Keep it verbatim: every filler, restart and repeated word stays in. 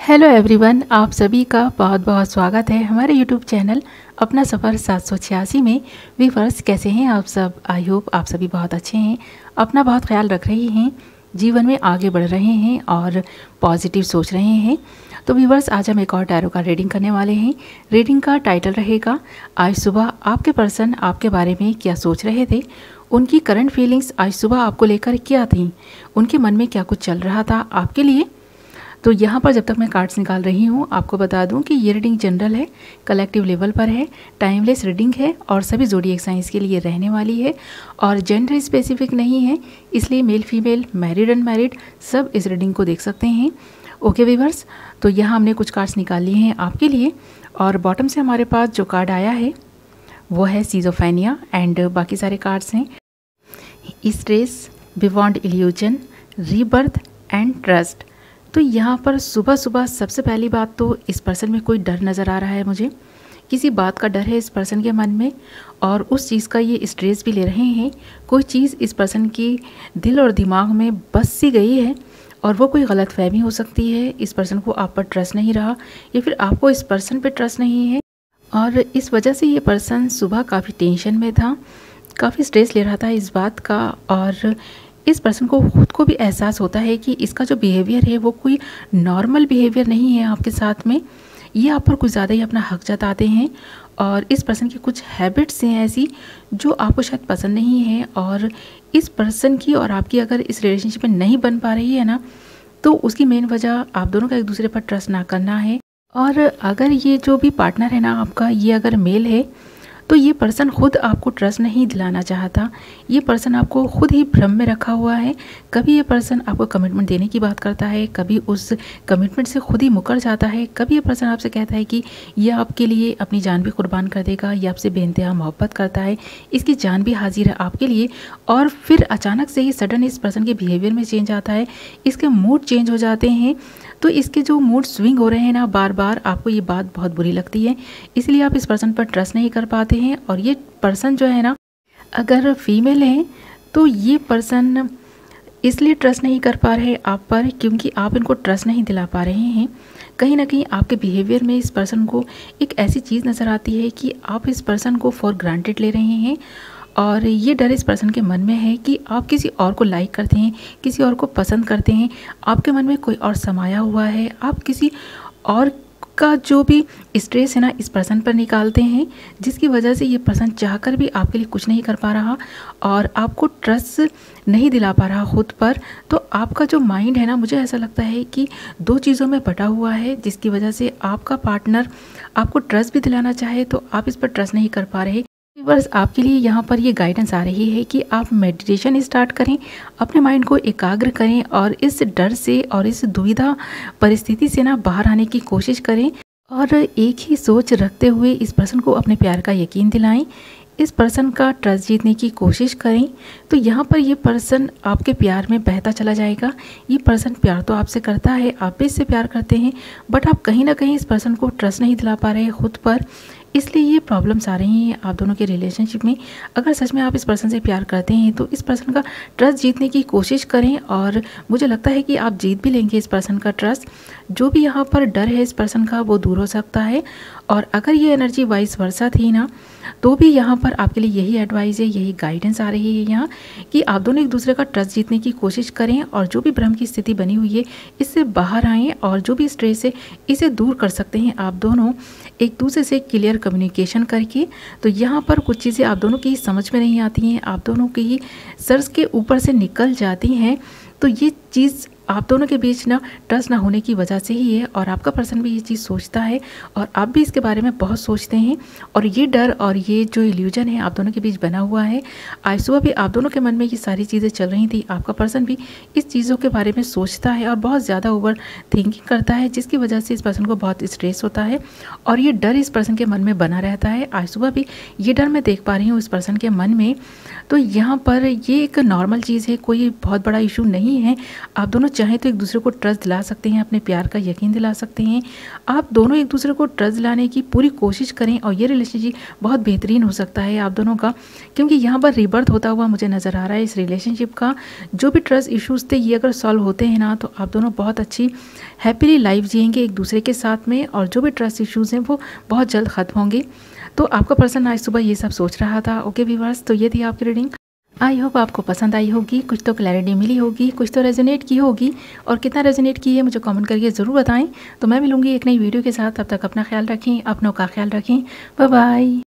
Hello everyone, आप सभी का बहुत बहुत स्वागत है हमारे यूट्यूब चैनल अपना सफ़र सात सौ छियासी में। व्यूअर्स, कैसे हैं आप सब? आई होप आप सभी बहुत अच्छे हैं, अपना बहुत ख्याल रख रहे हैं, जीवन में आगे बढ़ रहे हैं और पॉजिटिव सोच रहे हैं। तो व्यूअर्स, आज हम एक और टैरो का रीडिंग करने वाले हैं। रीडिंग का टाइटल रहेगा आज सुबह आपके पर्सन आपके बारे में क्या सोच रहे थे, उनकी करंट फीलिंग्स आज सुबह आपको लेकर क्या थी, उनके मन में क्या कुछ चल रहा था आपके लिए। तो यहाँ पर जब तक मैं कार्ड्स निकाल रही हूँ, आपको बता दूँ कि ये रीडिंग जनरल है, कलेक्टिव लेवल पर है, टाइमलेस रीडिंग है और सभी ज़ोडिएक साइंस के लिए रहने वाली है और जेंडर स्पेसिफिक नहीं है, इसलिए मेल फीमेल मैरिड अनमैरिड सब इस रीडिंग को देख सकते हैं। ओके व्यूअर्स, तो यहाँ हमने कुछ कार्ड्स निकाल लिए हैं आपके लिए और बॉटम से हमारे पास जो कार्ड आया है वो है सीजोफेनिया एंड बाकी सारे कार्ड्स हैं stress, beyond illusion, rebirth and trust. तो यहाँ पर सुबह सुबह सबसे पहली बात तो इस पर्सन में कोई डर नज़र आ रहा है मुझे, किसी बात का डर है इस पर्सन के मन में और उस चीज़ का ये स्ट्रेस भी ले रहे हैं। कोई चीज़ इस पर्सन की दिल और दिमाग में बस सी गई है और वो कोई गलतफहमी हो सकती है। इस पर्सन को आप पर ट्रस्ट नहीं रहा या फिर आपको इस पर्सन पे ट्रस्ट नहीं है और इस वजह से ये पर्सन सुबह काफ़ी टेंशन में था, काफ़ी स्ट्रेस ले रहा था इस बात का और इस पर्सन को खुद को भी एहसास होता है कि इसका जो बिहेवियर है वो कोई नॉर्मल बिहेवियर नहीं है आपके साथ में। ये आप पर कुछ ज़्यादा ही अपना हक जताते हैं और इस पर्सन की कुछ हैबिट्स हैं ऐसी जो आपको शायद पसंद नहीं है और इस पर्सन की और आपकी अगर इस रिलेशनशिप में नहीं बन पा रही है ना, तो उसकी मेन वजह आप दोनों का एक दूसरे पर ट्रस्ट ना करना है। और अगर ये जो भी पार्टनर है ना आपका, ये अगर मेल है तो ये पर्सन खुद आपको ट्रस्ट नहीं दिलाना चाहता, ये पर्सन आपको खुद ही भ्रम में रखा हुआ है। कभी ये पर्सन आपको कमिटमेंट देने की बात करता है, कभी उस कमिटमेंट से खुद ही मुकर जाता है, कभी ये पर्सन आपसे कहता है कि ये आपके लिए अपनी जान भी कुर्बान कर देगा, ये आपसे बेइंतहा मोहब्बत करता है, इसकी जान भी हाजिर है आपके लिए और फिर अचानक से ही सडन इस पर्सन के बिहेवियर में चेंज आता है, इसके मूड चेंज हो जाते हैं। तो इसके जो मूड स्विंग हो रहे हैं ना बार बार, आपको ये बात बहुत बुरी लगती है, इसलिए आप इस पर्सन पर ट्रस्ट नहीं कर पाते हैं। और ये पर्सन जो है ना, अगर फीमेल है तो ये पर्सन इसलिए ट्रस्ट नहीं कर पा रहे आप पर क्योंकि आप इनको ट्रस्ट नहीं दिला पा रहे हैं। कहीं ना कहीं आपके बिहेवियर में इस पर्सन को एक ऐसी चीज़ नज़र आती है कि आप इस पर्सन को फॉर ग्रांटेड ले रहे हैं और ये डर इस पर्सन के मन में है कि आप किसी और को लाइक करते हैं, किसी और को पसंद करते हैं, आपके मन में कोई और समाया हुआ है, आप किसी और का जो भी स्ट्रेस है ना इस पर्सन पर निकालते हैं, जिसकी वजह से ये पर्सन चाहकर भी आपके लिए कुछ नहीं कर पा रहा और आपको ट्रस्ट नहीं दिला पा रहा खुद पर। तो आपका जो माइंड है ना, मुझे ऐसा लगता है कि दो चीज़ों में बटा हुआ है, जिसकी वजह से आपका पार्टनर आपको ट्रस्ट भी दिलाना चाहे तो आप इस पर ट्रस्ट नहीं कर पा रहे। बस आपके लिए यहाँ पर ये गाइडेंस आ रही है कि आप मेडिटेशन स्टार्ट करें, अपने माइंड को एकाग्र करें और इस डर से और इस दुविधा परिस्थिति से ना बाहर आने की कोशिश करें और एक ही सोच रखते हुए इस पर्सन को अपने प्यार का यकीन दिलाएं, इस पर्सन का ट्रस्ट जीतने की कोशिश करें। तो यहाँ पर ये पर्सन आपके प्यार में बहता चला जाएगा। ये पर्सन प्यार तो आपसे करता है, आप भी इससे प्यार करते हैं, बट आप कहीं ना कहीं इस पर्सन को ट्रस्ट नहीं दिला पा रहे खुद पर, इसलिए ये प्रॉब्लम्स आ रही हैं आप दोनों के रिलेशनशिप में। अगर सच में आप इस पर्सन से प्यार करते हैं तो इस पर्सन का ट्रस्ट जीतने की कोशिश करें और मुझे लगता है कि आप जीत भी लेंगे इस पर्सन का ट्रस्ट। जो भी यहाँ पर डर है इस पर्सन का वो दूर हो सकता है और अगर ये एनर्जी वाइस वर्सा थी ना, तो भी यहाँ पर आपके लिए यही एडवाइस है, यही गाइडेंस आ रही है यहाँ कि आप दोनों एक दूसरे का ट्रस्ट जीतने की कोशिश करें और जो भी भ्रम की स्थिति बनी हुई है इससे बाहर आएँ और जो भी स्ट्रेस है इसे दूर कर सकते हैं आप दोनों एक दूसरे से क्लियर कम्युनिकेशन करके। तो यहाँ पर कुछ चीज़ें आप दोनों की समझ में नहीं आती हैं, आप दोनों की ही सर्स के ऊपर से निकल जाती हैं। तो ये चीज़ आप दोनों के बीच ना ट्रस्ट ना होने की वजह से ही है और आपका पर्सन भी ये चीज़ सोचता है और आप भी इसके बारे में बहुत सोचते हैं और ये डर और ये जो इल्यूजन है आप दोनों के बीच बना हुआ है। आज सुबह भी आप दोनों के मन में ये सारी चीज़ें चल रही थी, आपका पर्सन भी इस चीज़ों के बारे में सोचता है और बहुत ज़्यादा ओवर थिंकिंग करता है, जिसकी वजह से इस पर्सन को बहुत स्ट्रेस होता है और ये डर इस पर्सन के मन में बना रहता है। आज सुबह भी ये डर मैं देख पा रही हूँ इस पर्सन के मन में। तो यहाँ पर ये एक नॉर्मल चीज़ है, कोई बहुत बड़ा इशू नहीं है। आप दोनों चाहें तो एक दूसरे को ट्रस्ट दिला सकते हैं, अपने प्यार का यकीन दिला सकते हैं। आप दोनों एक दूसरे को ट्रस्ट दिलाने की पूरी कोशिश करें और ये रिलेशनशिप बहुत बेहतरीन हो सकता है आप दोनों का, क्योंकि यहाँ पर रिबर्थ होता हुआ मुझे नज़र आ रहा है इस रिलेशनशिप का। जो भी ट्रस्ट इश्यूज़ थे ये अगर सॉल्व होते हैं ना, तो आप दोनों बहुत अच्छी हैप्पीली लाइफ जिएंगे एक दूसरे के साथ में, और जो भी ट्रस्ट इश्यूज़ हैं वो बहुत जल्द ख़त्म होंगे। तो आपका पर्सन आज सुबह ये सब सोच रहा था। ओके व्यूअर्स, तो ये थी आपकी रीडिंग। आई होप आपको पसंद आई होगी, कुछ तो क्लैरिटी मिली होगी, कुछ तो रेजोनेट की होगी, और कितना रेजोनेट की है मुझे कमेंट करके ज़रूर बताएं। तो मैं मिलूंगी एक नई वीडियो के साथ, तब तक अपना ख्याल रखें, अपनों का ख्याल रखें। Bye bye.